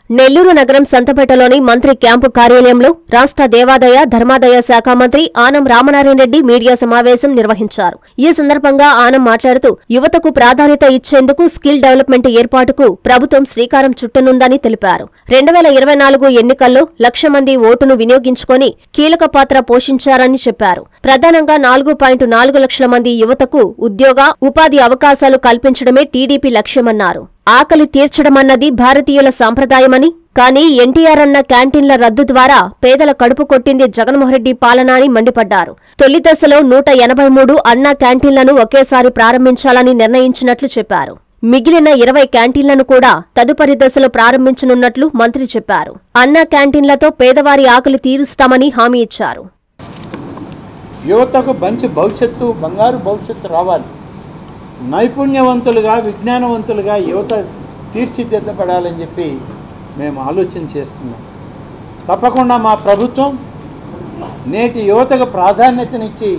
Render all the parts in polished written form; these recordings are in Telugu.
నెల్లూరు నగరం సంతపేటలోని మంత్రి క్యాంపు కార్యాలయంలో రాష్ట్ర దేవాదాయ ధర్మాదాయ శాఖ మంత్రి ఆనం రామనారాయణ రెడ్డి మీడియా సమావేశం నిర్వహించారు. ఈ సందర్భంగా ఆనం మాట్లాడుతూ యువతకు ప్రాధాన్యత ఇచ్చేందుకు స్కిల్ డెవలప్మెంట్ ఏర్పాటుకు ప్రభుత్వం శ్రీకారం చుట్టనుందని తెలిపారు. 2024 ఎన్నికల్లో 1,00,000 మంది ఓటును వినియోగించుకొని కీలక పాత్ర పోషించారని చెప్పారు. ప్రధానంగా 4.4 లక్షల మంది యువతకు ఉద్యోగ, ఉపాధి అవకాశాలు కల్పించడమే టీడీపీ లక్ష్యమన్నారు. ఆకలి తీర్చడమన్నది భారతీయుల సంప్రదాయమని, కానీ ఎన్టీఆర్ అన్న క్యాంటీన్ల రద్దు ద్వారా పేదల కడుపు కొట్టింది జగన్మోహన్రెడ్డి పాలన అని మండిపడ్డారు. తొలి దశలో 183 అన్నా క్యాంటీన్లను ఒకేసారి ప్రారంభించాలని నిర్ణయించినట్లు చెప్పారు. మిగిలిన 20 క్యాంటీన్లను కూడా తదుపరి దశలో ప్రారంభించనున్నట్లు మంత్రి చెప్పారు. అన్నా క్యాంటీన్లతో పేదవారి ఆకలి తీరుస్తామని హామీ ఇచ్చారు. యువతకు మంచి భవిష్యత్తు, బంగారు భవిష్యత్తు రావాలి. నైపుణ్యవంతులుగా, విజ్ఞానవంతులుగా యువత తీర్చిదిద్దపడాలని చెప్పి మేము ఆలోచన చేస్తున్నాం. తప్పకుండా మా ప్రభుత్వం నేటి యువతకు ప్రాధాన్యతనిచ్చి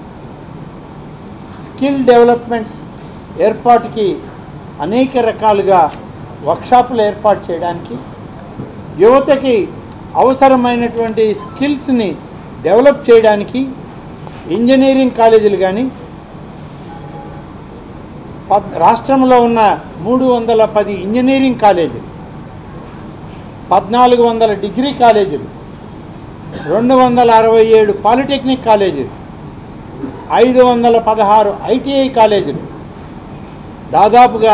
స్కిల్ డెవలప్మెంట్ ఏర్పాటుకి అనేక రకాలుగా వర్క్షాపులు ఏర్పాటు చేయడానికి, యువతకి అవసరమైనటువంటి స్కిల్స్ని డెవలప్ చేయడానికి ఇంజనీరింగ్ కాలేజీలు కానీ, రాష్ట్రంలో ఉన్న 310 ఇంజనీరింగ్ కాలేజీలు, 1400 డిగ్రీ కాలేజీలు, 267 పాలిటెక్నిక్ కాలేజీలు, 516 ఐటీఐ కాలేజీలు, దాదాపుగా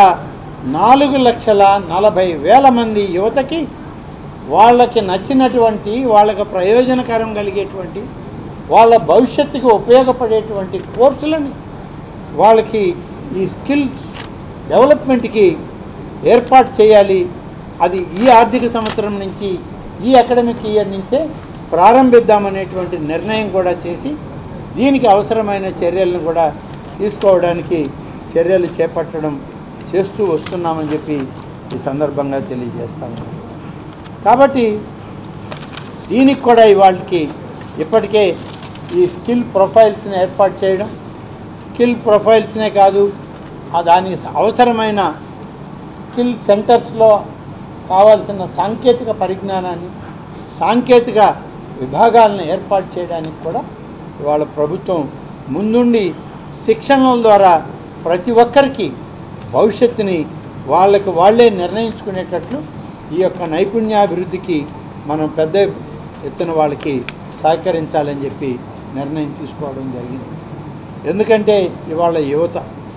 4,40,000 మంది యువతకి వాళ్ళకి నచ్చినటువంటి, వాళ్ళకి ప్రయోజనకరం కలిగేటువంటి, వాళ్ళ భవిష్యత్తుకు ఉపయోగపడేటువంటి కోర్సులని వాళ్ళకి ఈ స్కిల్స్ డెవలప్మెంట్కి ఏర్పాటు చేయాలి. అది ఈ ఆర్థిక సంవత్సరం నుంచి, ఈ అకాడమిక్ ఇయర్ నుంచే ప్రారంభిద్దామనేటువంటి నిర్ణయం కూడా చేసి దీనికి అవసరమైన చర్యలను కూడా తీసుకోవడానికి చర్యలు చేస్తూ వస్తున్నామని చెప్పి ఈ సందర్భంగా తెలియజేస్తాము. కాబట్టి దీనికి కూడా ఇవాళకి ఇప్పటికే ఈ స్కిల్ ప్రొఫైల్స్ని ఏర్పాటు చేయడం, స్కిల్ ప్రొఫైల్స్నే కాదు, దానికి అవసరమైన స్కిల్ సెంటర్స్లో కావాల్సిన సాంకేతిక పరిజ్ఞానాన్ని, సాంకేతిక విభాగాలను ఏర్పాటు చేయడానికి కూడా ఇవాళ ప్రభుత్వం ముందుండి శిక్షణల ద్వారా ప్రతి ఒక్కరికి భవిష్యత్తుని వాళ్ళే నిర్ణయించుకునేటట్లు ఈ యొక్క నైపుణ్యాభివృద్ధికి మనం పెద్ద ఎత్తున వాళ్ళకి సహకరించాలని చెప్పి నిర్ణయం తీసుకోవడం జరిగింది. ఎందుకంటే ఇవాళ యువత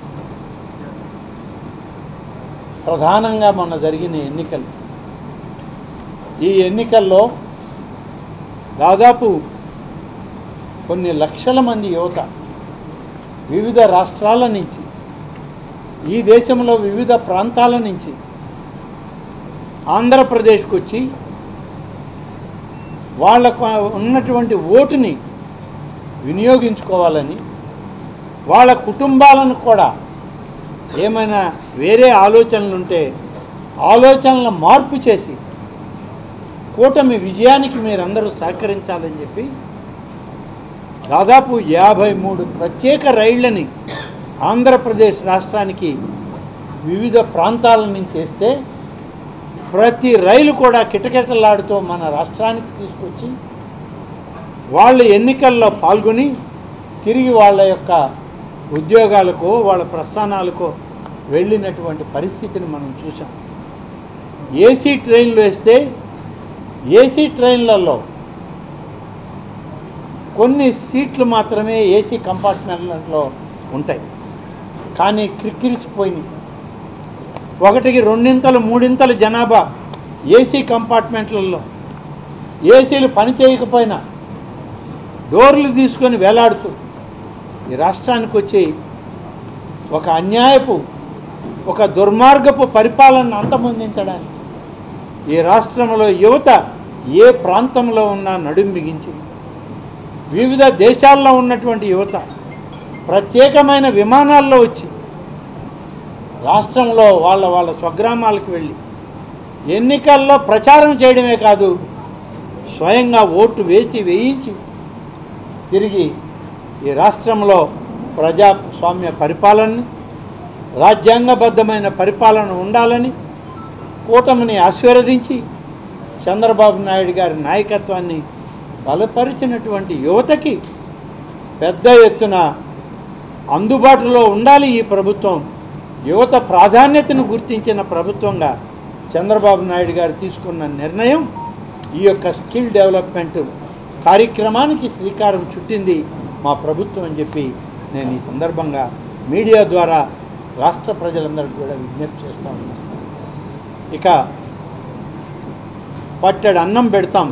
ప్రధానంగా మొన్న జరిగిన ఎన్నికలు, ఈ ఎన్నికల్లో దాదాపు కొన్ని లక్షల మంది యువత వివిధ రాష్ట్రాల నుంచి, ఈ దేశంలో వివిధ ప్రాంతాల నుంచి ఆంధ్రప్రదేశ్కి వచ్చి వాళ్ళకు ఉన్నటువంటి ఓటుని వినియోగించుకోవాలని, వాళ్ళ కుటుంబాలను కూడా ఏమైనా వేరే ఆలోచనలు ఉంటే ఆలోచనల మార్పు చేసి కూటమి విజయానికి మీరందరూ సహకరించాలని చెప్పి దాదాపు 53 ప్రత్యేక రైళ్లని ఆంధ్రప్రదేశ్ రాష్ట్రానికి వివిధ ప్రాంతాల నుంచి వేస్తే ప్రతి రైలు కూడా కిటకిటలాడుతూ మన రాష్ట్రానికి తీసుకొచ్చి వాళ్ళు ఎన్నికల్లో పాల్గొని తిరిగి వాళ్ళ యొక్క ఉద్యోగాలకో వాళ్ళ ప్రస్థానాలకో వెళ్ళినటువంటి పరిస్థితిని మనం చూసాం. ఏసీ ట్రైన్లు వేస్తే ఏసీ ట్రైన్లలో కొన్ని సీట్లు మాత్రమే ఏసీ కంపార్ట్మెంట్లలో ఉంటాయి, కానీ క్రిక్కిరిసిపోయినాయి. 1కి 2 3 జనాభా ఏసీ కంపార్ట్మెంట్లలో, ఏసీలు పనిచేయకపోయినా డోర్లు తీసుకొని వేలాడుతూ ఈ రాష్ట్రానికి వచ్చి ఒక అన్యాయపు, ఒక దుర్మార్గపు పరిపాలనను అంతమొందించడానికి ఈ రాష్ట్రంలో యువత ఏ ప్రాంతంలో ఉన్నా నడుం బిగించింది. వివిధ దేశాల్లో ఉన్నటువంటి యువత ప్రత్యేకమైన విమానాల్లో వచ్చి రాష్ట్రంలో వాళ్ళ స్వగ్రామాలకు వెళ్ళి ఎన్నికల్లో ప్రచారం చేయడమే కాదు, స్వయంగా ఓటు వేయించి తిరిగి ఈ రాష్ట్రంలో ప్రజాస్వామ్య పరిపాలనని, రాజ్యాంగబద్ధమైన పరిపాలన ఉండాలని కూటమిని ఆశీర్వదించి చంద్రబాబు నాయుడు గారి నాయకత్వాన్ని బలపరిచినటువంటి యువతకి పెద్ద ఎత్తున అందుబాటులో ఉండాలి ఈ ప్రభుత్వం. యువత ప్రాధాన్యతను గుర్తించిన ప్రభుత్వంగా చంద్రబాబు నాయుడు గారు తీసుకున్న నిర్ణయం ఈ యొక్క స్కిల్ డెవలప్మెంట్ కార్యక్రమానికి శ్రీకారం చుట్టింది మా ప్రభుత్వం అని చెప్పి నేను ఈ సందర్భంగా మీడియా ద్వారా రాష్ట్ర ప్రజలందరికీ కూడా విజ్ఞప్తి చేస్తూ ఉన్నాను. ఇక పట్టెడు అన్నం పెడతాం.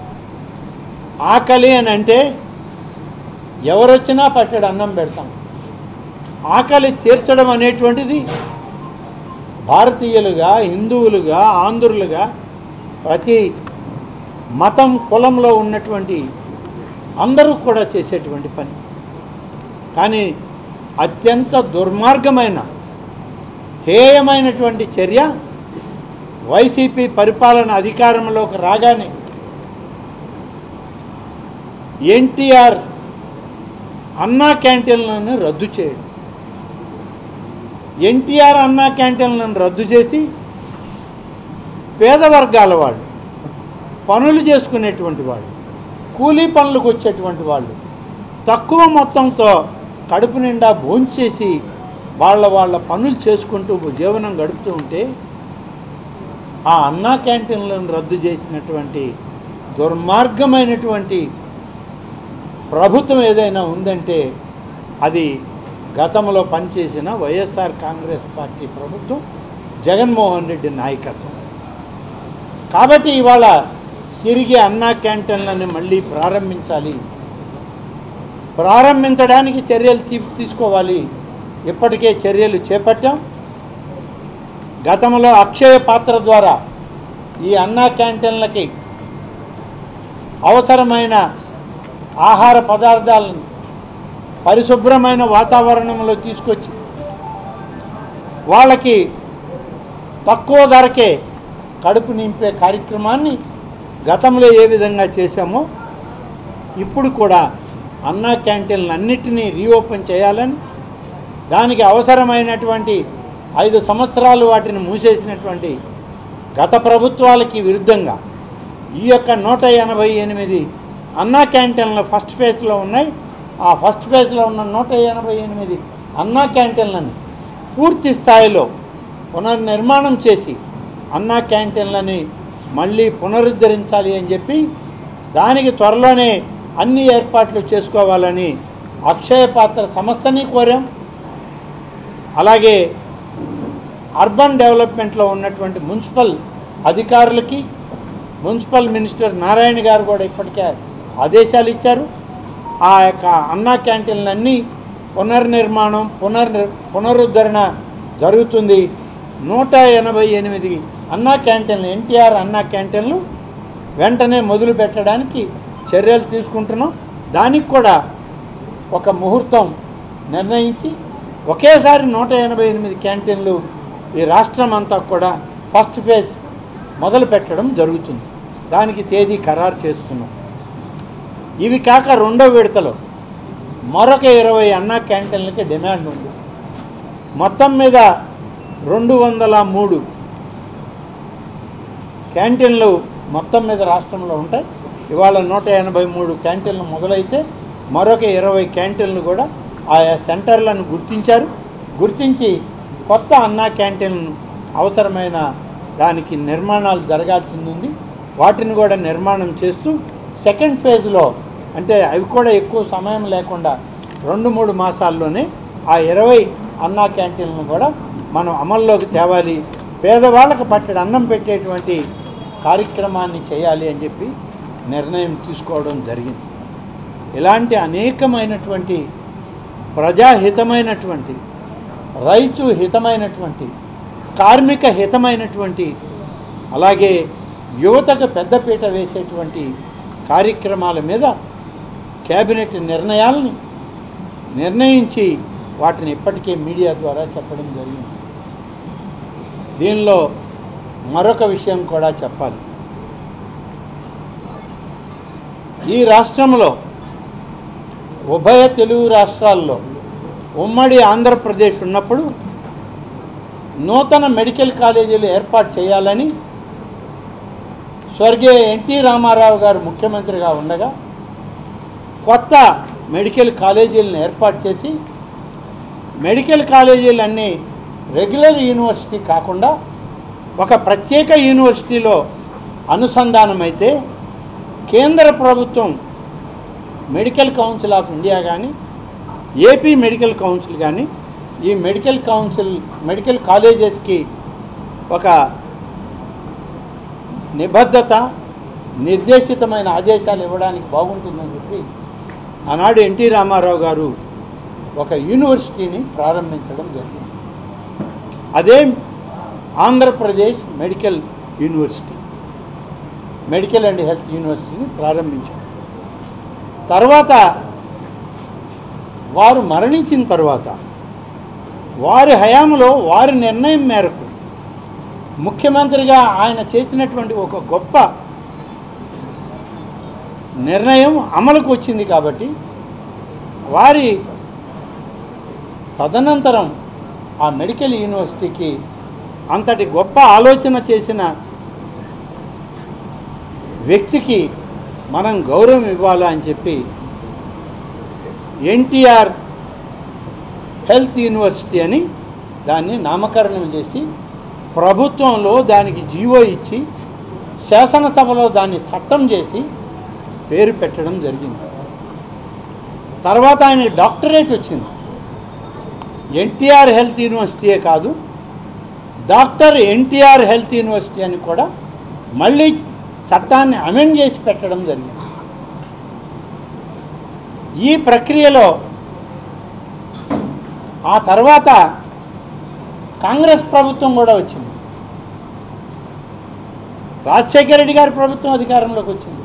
ఆకలి అని అంటే ఎవరొచ్చినా పట్టెడు అన్నం పెడతాం. ఆకలి తీర్చడం అనేటువంటిది భారతీయులుగా, హిందువులుగా, ఆంధ్రులుగా ప్రతి మతం కులంలో ఉన్నటువంటి అందరూ కూడా చేసేటువంటి పని. కానీ అత్యంత దుర్మార్గమైన హేయమైనటువంటి చర్య వైసీపీ పరిపాలన అధికారంలోకి రాగానే ఎన్టీఆర్ అన్నా క్యాంటీన్లను రద్దు చేయడం. ఎన్టీఆర్ అన్నా క్యాంటీన్లను రద్దు చేసి పేద వర్గాల వాళ్ళు, పనులు చేసుకునేటువంటి వాళ్ళు, కూలీ పనులకు వచ్చేటువంటి వాళ్ళు తక్కువ మొత్తంతో కడుపు నిండా భోంచేసి వాళ్ళ పనులు చేసుకుంటూ జీవనం గడుపుతూ ఉంటే ఆ అన్నా క్యాంటీన్లను రద్దు చేసినటువంటి దుర్మార్గమైనటువంటి ప్రభుత్వం ఏదైనా ఉందంటే అది గతంలో పనిచేసిన వైఎస్ఆర్ కాంగ్రెస్ పార్టీ ప్రభుత్వం, జగన్మోహన్ రెడ్డి నాయకత్వం. కాబట్టి ఇవాళ తిరిగి అన్నా క్యాంటీన్లను మళ్ళీ ప్రారంభించడానికి చర్యలు తీసుకోవాలి. ఇప్పటికే చర్యలు చేపట్టాం. గతంలో అక్షయ పాత్ర ద్వారా ఈ అన్నా క్యాంటీన్లకి అవసరమైన ఆహార పదార్థాలను పరిశుభ్రమైన వాతావరణంలో తీసుకొచ్చి వాళ్ళకి తక్కువ ధరకే కడుపు నింపే కార్యక్రమాన్ని గతంలో ఏ విధంగా చేశామో ఇప్పుడు కూడా అన్నా క్యాంటీన్లన్నిటినీ రీఓపెన్ చేయాలని, దానికి అవసరమైనటువంటి 5 సంవత్సరాలు వాటిని మూసేసినటువంటి గత ప్రభుత్వాలకి విరుద్ధంగా ఈ యొక్క 188 అన్నా క్యాంటీన్లు ఫస్ట్ ఫేజ్లో ఉన్నాయి. ఆ ఫస్ట్ ఫేజ్లో ఉన్న 188 అన్నా క్యాంటీన్లను పూర్తి స్థాయిలో పునర్నిర్మాణం చేసి అన్నా క్యాంటీన్లని మళ్ళీ పునరుద్ధరించాలి అని చెప్పి దానికి త్వరలోనే అన్ని ఏర్పాట్లు చేసుకోవాలని అక్షయ పాత్ర సంస్థని కోరాం. అలాగే అర్బన్ డెవలప్మెంట్లో ఉన్నటువంటి మున్సిపల్ అధికారులకి మున్సిపల్ మినిస్టర్ నారాయణ గారు కూడా ఇప్పటికే ఆదేశాలు ఇచ్చారు. ఆ యొక్క అన్నా క్యాంటీన్లన్నీ పునర్నిర్మాణం పునరుద్ధరణ జరుగుతుంది. 188 అన్నా క్యాంటీన్లు, ఎన్టీఆర్ అన్నా క్యాంటీన్లు వెంటనే మొదలు పెట్టడానికి చర్యలు తీసుకుంటున్నాం. దానికి కూడా ఒక ముహూర్తం నిర్ణయించి ఒకేసారి 188 క్యాంటీన్లు ఈ రాష్ట్రం అంతా కూడా ఫస్ట్ ఫేజ్ మొదలు పెట్టడం జరుగుతుంది. దానికి తేదీ ఖరారు చేస్తున్నాం. ఇవి కాక రెండో విడతలో మరొక 20 అన్నా క్యాంటీన్లకి డిమాండ్ ఉంది. మొత్తం మీద 203 క్యాంటీన్లు మొత్తం మీద రాష్ట్రంలో ఉంటాయి. ఇవాళ 183 క్యాంటీన్లు మొదలైతే మరొక 20 క్యాంటీన్లు కూడా ఆయా సెంటర్లను గుర్తించి కొత్త అన్నా క్యాంటీన్లను అవసరమైన దానికి నిర్మాణాలు జరగాల్సింది ఉంది. వాటిని కూడా నిర్మాణం చేస్తూ సెకండ్ ఫేజ్లో, అంటే అవి కూడా ఎక్కువ సమయం లేకుండా 2-3 మాసాల్లోనే ఆ 20 అన్నా క్యాంటీన్లను కూడా మనం అమల్లోకి తేవాలి. పేదవాళ్ళకు పట్టెడు అన్నం పెట్టేటువంటి కార్యక్రమాన్ని చేయాలి అని చెప్పి నిర్ణయం తీసుకోవడం జరిగింది. ఇలాంటి అనేకమైనటువంటి ప్రజాహితమైనటువంటి, రైతు హితమైనటువంటి, కార్మిక హితమైనటువంటి, అలాగే యువతకు పెద్దపీట వేసేటువంటి కార్యక్రమాల మీద కేబినెట్ నిర్ణయించి వాటిని ఇప్పటికే మీడియా ద్వారా చెప్పడం జరిగింది. దీనిలో మరొక విషయం కూడా చెప్పాలి. ఈ రాష్ట్రంలో ఉభయ తెలుగు రాష్ట్రాల్లో ఉమ్మడి ఆంధ్రప్రదేశ్ ఉన్నప్పుడు నూతన మెడికల్ కాలేజీలు ఏర్పాటు చేయాలని స్వర్గీయ ఎన్టీ రామారావు గారు ముఖ్యమంత్రిగా ఉండగా కొత్త మెడికల్ కాలేజీలను ఏర్పాటు చేసి మెడికల్ కాలేజీలన్నీ రెగ్యులర్ యూనివర్సిటీ కాకుండా ఒక ప్రత్యేక యూనివర్సిటీలో అనుసంధానమైతే కేంద్ర ప్రభుత్వం మెడికల్ కౌన్సిల్ ఆఫ్ ఇండియా కానీ ఏపీ మెడికల్ కౌన్సిల్ కానీ ఈ మెడికల్ కాలేజెస్కి ఒక నిబద్ధత నిర్దేశితమైన ఆదేశాలు ఇవ్వడానికి బాగుంటుందని చెప్పి ఆనాడు ఎన్టీ రామారావు గారు ఒక యూనివర్సిటీని ప్రారంభించడం జరిగింది. అదే Andhra Pradesh medical university, medical and health యూనివర్సిటీని ప్రారంభించారు. తర్వాత వారు మరణించిన తర్వాత వారి హయాంలో వారి నిర్ణయం మేరకు ముఖ్యమంత్రిగా ఆయన చేసినటువంటి ఒక గొప్ప నిర్ణయం అమలుకు వచ్చింది కాబట్టి వారి తదనంతరం ఆ మెడికల్ యూనివర్సిటీకి అంతటి గొప్ప ఆలోచన చేసిన వ్యక్తికి మనం గౌరవం ఇవ్వాలా అని చెప్పి ఎన్టీఆర్ హెల్త్ యూనివర్సిటీ అని దాన్ని నామకరణం చేసి ప్రభుత్వంలో దానికి జీవో ఇచ్చి శాసనసభలో దాన్ని చట్టం చేసి పేరు పెట్టడం జరిగింది. తర్వాత ఆయనకి డాక్టరేట్ వచ్చింది. ఎన్టీఆర్ హెల్త్ యూనివర్సిటీయే కాదు, డాక్టర్ ఎన్టీఆర్ హెల్త్ యూనివర్సిటీ అని కూడా మళ్ళీ చట్టాన్ని అమెండ్ చేసి పెట్టడం జరిగింది. ఈ ప్రక్రియలో ఆ తర్వాత కాంగ్రెస్ ప్రభుత్వం కూడా వచ్చింది. రాజశేఖర రెడ్డి గారి ప్రభుత్వం అధికారంలోకి వచ్చింది.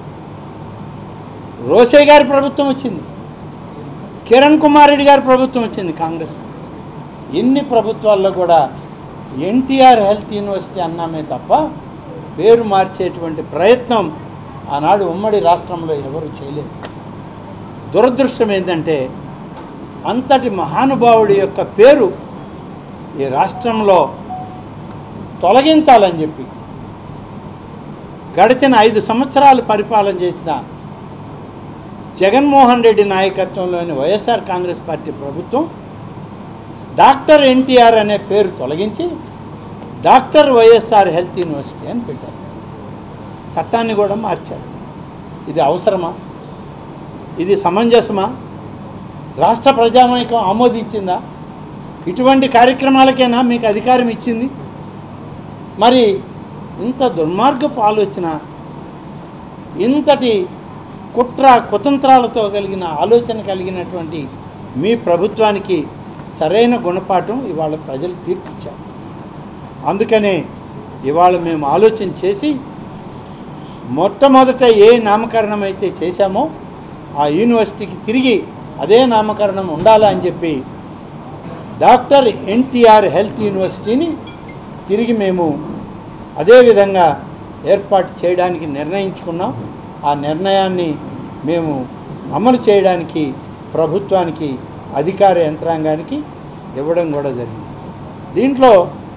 రోసే గారి ప్రభుత్వం వచ్చింది. కిరణ్ కుమార్ రెడ్డి గారి ప్రభుత్వం వచ్చింది కాంగ్రెస్. ఎన్ని ప్రభుత్వాల్లో కూడా ఎన్టీఆర్ హెల్త్ యూనివర్సిటీ అన్నామే తప్ప పేరు మార్చేటువంటి ప్రయత్నం ఆనాడు ఉమ్మడి రాష్ట్రంలో ఎవరు చేయలేదు. దురదృష్టం ఏంటంటే అంతటి మహానుభావుడి యొక్క పేరు ఈ రాష్ట్రంలో తొలగించాలని చెప్పి గడిచిన 5 సంవత్సరాలు పరిపాలన చేసిన జగన్మోహన్ రెడ్డి నాయకత్వంలోని వైఎస్ఆర్ కాంగ్రెస్ పార్టీ ప్రభుత్వం డాక్టర్ ఎన్టీఆర్ అనే పేరు తొలగించి డాక్టర్ వైఎస్ఆర్ హెల్త్ యూనివర్సిటీ అని పెట్టారు. చట్టాన్ని కూడా మార్చారు. ఇది అవసరమా? ఇది సమంజసమా? రాష్ట్ర ప్రజానాయకం ఆమోదించిందా? ఇటువంటి కార్యక్రమాలకైనా మీకు అధికారం ఇచ్చింది? మరి ఇంత దుర్మార్గపు ఆలోచన, ఇంతటి కుతంత్రాలతో కలిగిన ఆలోచన కలిగినటువంటి మీ ప్రభుత్వానికి సరైన గుణపాఠం ఇవాళ ప్రజలు తీర్పిచ్చారు. అందుకనే ఇవాళ మేము ఆలోచన చేసి మొట్టమొదట ఏ నామకరణం అయితే చేశామో ఆ యూనివర్సిటీకి తిరిగి అదే నామకరణం ఉండాలా అని చెప్పి డాక్టర్ ఎన్టీఆర్ హెల్త్ యూనివర్సిటీని తిరిగి మేము అదేవిధంగా ఏర్పాటు చేయడానికి నిర్ణయించుకున్నాం. ఆ నిర్ణయాన్ని మేము అమలు చేయడానికి ప్రభుత్వానికి అధికార యంత్రాంగానికి ఇవ్వడం కూడా జరిగింది. దీంట్లో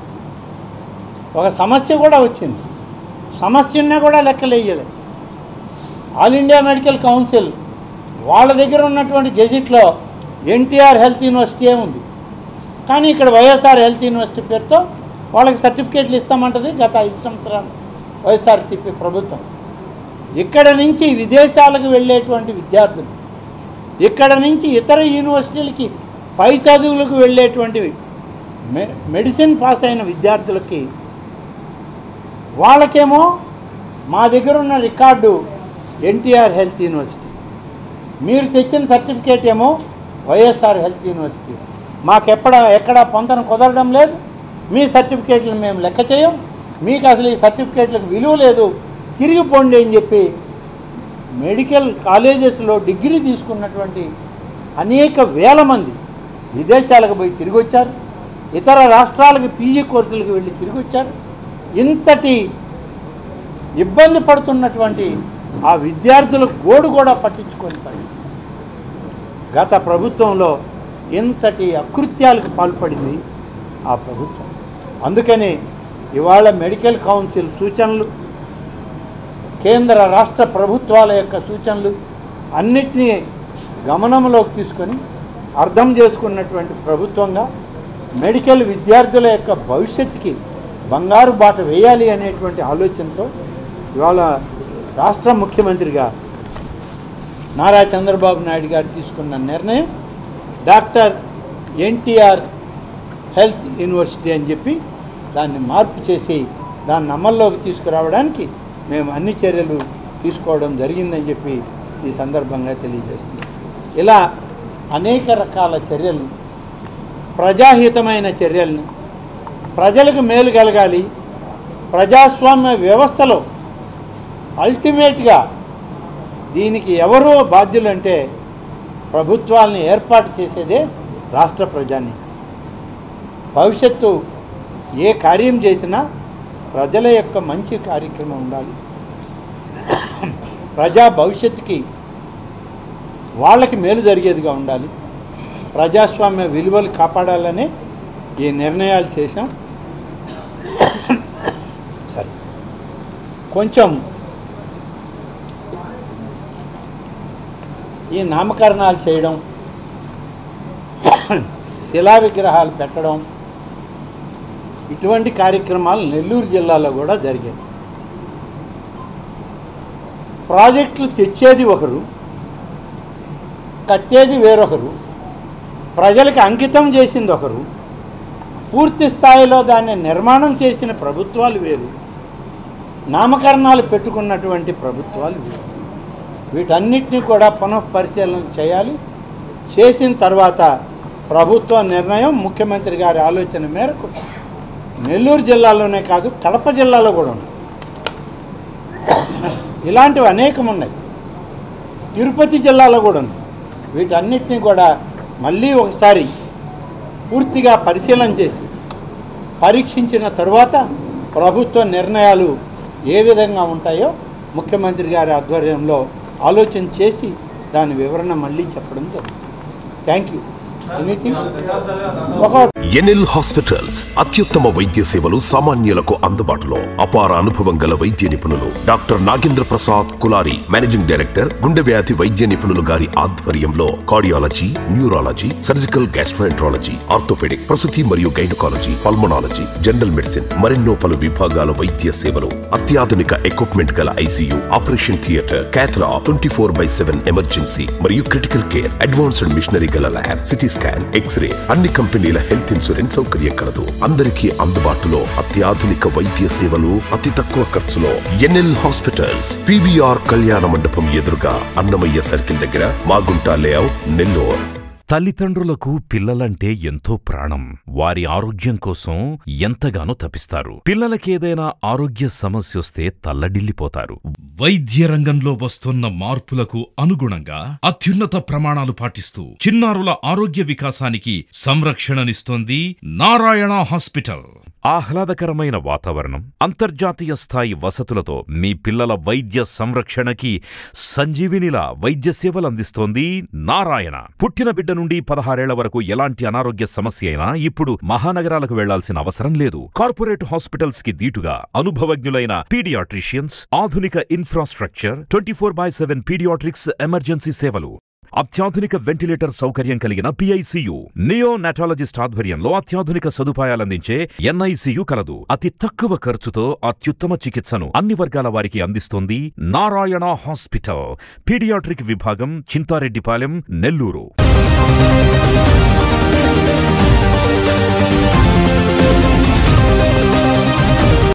ఒక సమస్య కూడా వచ్చింది. సమస్యన్నా కూడా లెక్కలేయలేదు. ఆల్ ఇండియా మెడికల్ కౌన్సిల్ వాళ్ళ దగ్గర ఉన్నటువంటి గెజిట్లో ఎన్టీఆర్ హెల్త్ యూనివర్సిటీ ఉంది, కానీ ఇక్కడ వైఎస్ఆర్ హెల్త్ యూనివర్సిటీ పేరుతో వాళ్ళకి సర్టిఫికేట్లు ఇస్తామంటది గత 5 సంవత్సరాలు వైఎస్ఆర్సీపీ ప్రభుత్వం. ఇక్కడ నుంచి విదేశాలకు వెళ్ళేటువంటి విద్యార్థులు, ఇక్కడ నుంచి ఇతర యూనివర్సిటీలకి పై చదువులకు వెళ్ళేటువంటివి మెడిసిన్ పాస్ అయిన విద్యార్థులకి వాళ్ళకేమో మా దగ్గర ఉన్న రికార్డు ఎన్టీఆర్ హెల్త్ యూనివర్సిటీ, మీరు తెచ్చిన సర్టిఫికేట్ ఏమో వైఎస్ఆర్ హెల్త్ యూనివర్సిటీ. ఎక్కడ పొంతన కుదరడం లేదు. మీ సర్టిఫికేట్లను మేము లెక్క చేయం, మీకు అసలు ఈ సర్టిఫికేట్లకు విలువ లేదు, తిరిగిపోండి అని చెప్పి మెడికల్ కాలేజెస్లో డిగ్రీ తీసుకున్నటువంటి అనేక వేల మంది విదేశాలకు పోయి తిరిగి వచ్చారు. ఇతర రాష్ట్రాలకు పీజీ కోర్సులకు వెళ్ళి తిరిగి వచ్చారు. ఇంతటి ఇబ్బంది పడుతున్నటువంటి ఆ విద్యార్థుల గోడు కూడా పట్టించుకొని పడింది. గత ప్రభుత్వంలో ఇంతటి అకృత్యాలకు పాల్పడింది ఆ ప్రభుత్వం. అందుకని ఇవాళ మెడికల్ కౌన్సిల్ సూచనలు, కేంద్ర రాష్ట్ర ప్రభుత్వాల యొక్క సూచనలు అన్నిటినీ గమనంలోకి తీసుకొని అర్థం చేసుకున్నటువంటి ప్రభుత్వంగా మెడికల్ విద్యార్థుల యొక్క భవిష్యత్తుకి బంగారు బాట వేయాలి అనేటువంటి ఆలోచనతో ఇవాళ రాష్ట్ర ముఖ్యమంత్రిగా నారా చంద్రబాబు నాయుడు గారు తీసుకున్న నిర్ణయం డాక్టర్ ఎన్టీఆర్ హెల్త్ యూనివర్సిటీ అని చెప్పి దాన్ని మార్పు చేసి దాన్ని అమల్లోకి తీసుకురావడానికి మేము అన్ని చర్యలు తీసుకోవడం జరిగిందని చెప్పి ఈ సందర్భంగా తెలియజేస్తుంది. ఇలా అనేక రకాల చర్యలు, ప్రజాహితమైన చర్యలను, ప్రజలకు మేలు కలగాలి, ప్రజాస్వామ్య వ్యవస్థలో అల్టిమేట్గా దీనికి ఎవరో బాధ్యులంటే ప్రభుత్వాలను ఏర్పాటు చేసేదే రాష్ట్ర ప్రజాని. భవిష్యత్తు ఏ కార్యం చేసినా ప్రజల యొక్క మంచి కార్యక్రమం ఉండాలి. ప్రజా భవిష్యత్తుకి వాళ్ళకి మేలు జరిగేదిగా ఉండాలి. ప్రజాస్వామ్య విలువలు కాపాడాలనే ఈ నిర్ణయాలు చేశాం. సరే, కొంచెం ఈ నామకరణాలు చేయడం, శిలా విగ్రహాలు పెట్టడం, ఇటువంటి కార్యక్రమాలు నెల్లూరు జిల్లాలో కూడా జరిగాయి. ప్రాజెక్టులు తెచ్చేది ఒకరు, కట్టేది వేరొకరు, ప్రజలకు అంకితం చేసింది ఒకరు, పూర్తి స్థాయిలో దాన్ని నిర్మాణం చేసిన ప్రభుత్వాలు వేరు, నామకరణాలు పెట్టుకున్నటువంటి ప్రభుత్వాలు వేరు. వీటన్నిటినీ కూడా పునఃపరిశీలన చేయాలి. చేసిన తర్వాత ప్రభుత్వ నిర్ణయం ముఖ్యమంత్రి గారి ఆలోచన మేరకు నెల్లూరు జిల్లాలోనే కాదు, కడప జిల్లాలో కూడా ఉన్నాయి. ఇలాంటివి అనేకం ఉన్నాయి. తిరుపతి జిల్లాలో కూడా ఉన్నాయి. వీటన్నిటినీ కూడా మళ్ళీ ఒకసారి పూర్తిగా పరిశీలన చేసి పరీక్షించిన తరువాత ప్రభుత్వ నిర్ణయాలు ఏ విధంగా ఉంటాయో ముఖ్యమంత్రి గారి ఆధ్వర్యంలో ఆలోచన చేసి దాని వివరణ మళ్ళీ చెప్పడం జరుగుతుంది. Thank you. ఎన్ఎల్ హాస్పిటల్స్ అత్యుత్తమ వైద్య సేవలు సామాన్యులకు అందుబాటులో. అపార అనుభవం గల వైద్య నిపుణులు doctor Nagendra Prasad Kulari, managing director, గుండె వ్యాధి వైద్య నిపుణులు గారి ఆధ్వర్యంలో cardiology, neurology, surgical gastroenterology, orthopaedic, ప్రసూతి మరియు గైనకాలజీ, పల్మనాలజీ, జనరల్ మెడిసిన్ మరెన్నో పలు విభాగాల వైద్య సేవలు. అత్యాధునిక ఎక్విప్మెంట్ గల ICU, operation theatre, cath lab, 24/7 emergency మరియు క్రిటికల్ కేర్, అడ్వాన్స్డ్ మిషనరీ గల ల్యాబ్, సిటీ స్కాన్, ఎక్స్రే, అన్ని కంపెనీల హెల్త్ ఇన్సూరెన్స్ సౌకర్యం కలదు. అందరికీ అందుబాటులో అత్యాధునిక వైద్య సేవలు అతి తక్కువ ఖర్చులో. ఎన్ఎల్ హాస్పిటల్స్, పివిఆర్ కళ్యాణ మండపం ఎదురుగా, అన్నమయ్య సర్కిల్ దగ్గర, మాగుంట లేఅవుట్, నెల్లూరు. తల్లిదండ్రులకు పిల్లలంటే ఎంతో ప్రాణం. వారి ఆరోగ్యం కోసం ఎంతగానో తపిస్తారు. పిల్లలకేదైనా ఆరోగ్య సమస్యొస్తే తల్లడిల్లిపోతారు. వైద్య రంగంలో వస్తున్న మార్పులకు అనుగుణంగా అత్యున్నత ప్రమాణాలు పాటిస్తూ చిన్నారుల ఆరోగ్య వికాసానికి సంరక్షణనిస్తోంది నారాయణ హాస్పిటల్. ఆహ్లాదకరమైన వాతావరణం, అంతర్జాతీయ స్థాయి వసతులతో మీ పిల్లల వైద్య సంరక్షణకి సంజీవినిలా వైద్య సేవలందిస్తోంది నారాయణ. పుట్టిన బిడ్డ నుండి 16 ఏళ్ల వరకు ఎలాంటి అనారోగ్య సమస్య అయినా ఇప్పుడు మహానగరాలకు వెళ్లాల్సిన అవసరం లేదు. కార్పొరేట్ హాస్పిటల్స్ కి దీటుగా అనుభవజ్ఞులైన పీడియాట్రిషియన్స్, ఆధునిక ఇన్ఫ్రాస్ట్రక్చర్, 24/7 పీడియాట్రిక్స్ ఎమర్జెన్సీ సేవలు, అత్యాధునిక వెంటిలేటర్ సౌకర్యం కలిగిన పిఐసియు, నియోనాటాలజిస్ట్ ఆధ్వర్యంలో అత్యాధునిక సదుపాయాలందించే ఎన్ఐసియు కలదు. అతి తక్కువ ఖర్చుతో అత్యుత్తమ చికిత్సను అన్ని వర్గాల వారికి అందిస్తోంది నారాయణ హాస్పిటల్. పీడియాట్రిక్ విభాగం, చింతారెడ్డిపాలెం, నెల్లూరు.